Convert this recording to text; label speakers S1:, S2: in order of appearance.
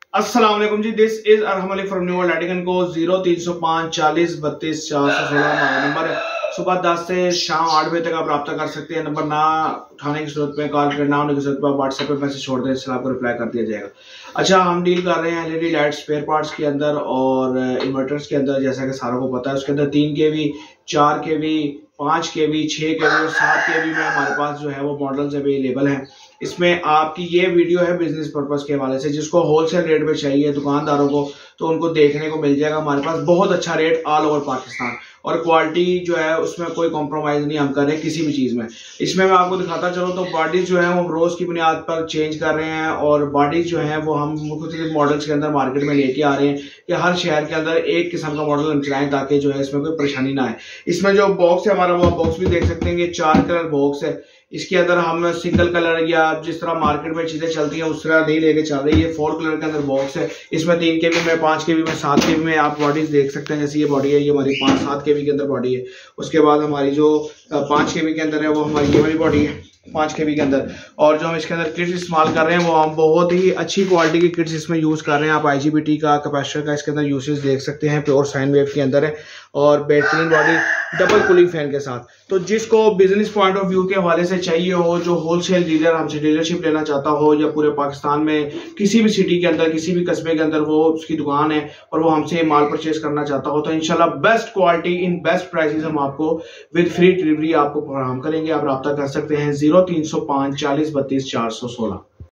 S1: अस्सलाम वालेकुम जी, this is Arham Ali from new world एडिगन को 0305 40 32 416 हमारा नंबर है। सुबह 10 से शाम 8 बजे तक आप रब्ता कर सकते हैं। नंबर ना उठाने की जरूरत में कॉल करना होने की जरूरत पर व्हाट्सएप पे मैसेज छोड़ दें, इससे आपको रिप्लाई कर दिया जाएगा। अच्छा, हम डील कर रहे हैं एलईडी लाइट स्पेयर पार्ट्स के अंदर और इन्वर्टर्स के अंदर। जैसा कि सारों को पता है, उसके अंदर 3 kV 4 kV 5 kV 6 kV और 7 kV में हमारे पास जो है वो मॉडल्स अवेलेबल हैं। इसमें आपकी ये वीडियो है बिजनेस पर्पस के हवाले से, जिसको होलसेल रेट में चाहिए दुकानदारों को तो उनको देखने को मिल जाएगा। हमारे पास बहुत अच्छा रेट ऑल ओवर पाकिस्तान, और क्वालिटी जो है उसमें कोई कॉम्प्रोमाइज नहीं हम कर रहे हैं किसी भी चीज में। इसमें मैं आपको दिखाता चलूँ तो बॉडीज जो है वो हम रोज की बुनियाद पर चेंज कर रहे हैं, और बॉडीज जो है वो हम मुख्तलिफ मॉडल्स के अंदर मार्केट में लेके आ रहे हैं कि हर शहर के अंदर एक किस्म का मॉडल हम चलाएं ताकि जो है इसमें कोई परेशानी ना आए। इसमें जो बॉक्स है हमारा, वो बॉक्स भी देख सकते हैं, ये 4 कलर बॉक्स है। इसके अंदर हम सिंगल कलर या जिस तरह मार्केट में चीजें चलती हैं उस तरह नहीं लेके चल रही है। 4 कलर के अंदर बॉक्स है। इसमें 3 kV में 5 kV में 7 kV में आप बॉडीज देख सकते हैं। जैसे ये बॉडी है, ये हमारी 5-7 kV के अंदर बॉडी है। उसके बाद हमारी जो 5 kV के अंदर है वो हमारी ये वाली बॉडी है 5 kV के अंदर। और जो हम इसके अंदर किट्स इस्तेमाल कर रहे हैं वो हम बहुत ही अच्छी क्वालिटी की किट्स इसमें यूज कर रहे हैं। आप IGBT का कैपेसिटर का इसके अंदर यूसेज देख सकते हैं, प्योर साइन वेव के अंदर है, और बेहतरीन बॉडी डबल कूलिंग फैन के साथ। तो जिसको बिजनेस पॉइंट ऑफ व्यू के हवाले से चाहिए हो, जो होलसेल डीलर हमसे डीलरशिप लेना चाहता हो, या पूरे पाकिस्तान में किसी भी सिटी के अंदर किसी भी कस्बे के अंदर वो उसकी दुकान है और वो हमसे माल परचेज करना चाहता हो, तो इंशाल्लाह best quality in best prices हम आपको विद फ्री डिलीवरी आपको फराहम करेंगे। आप रब्ता कर सकते हैं 0305 40 32 416।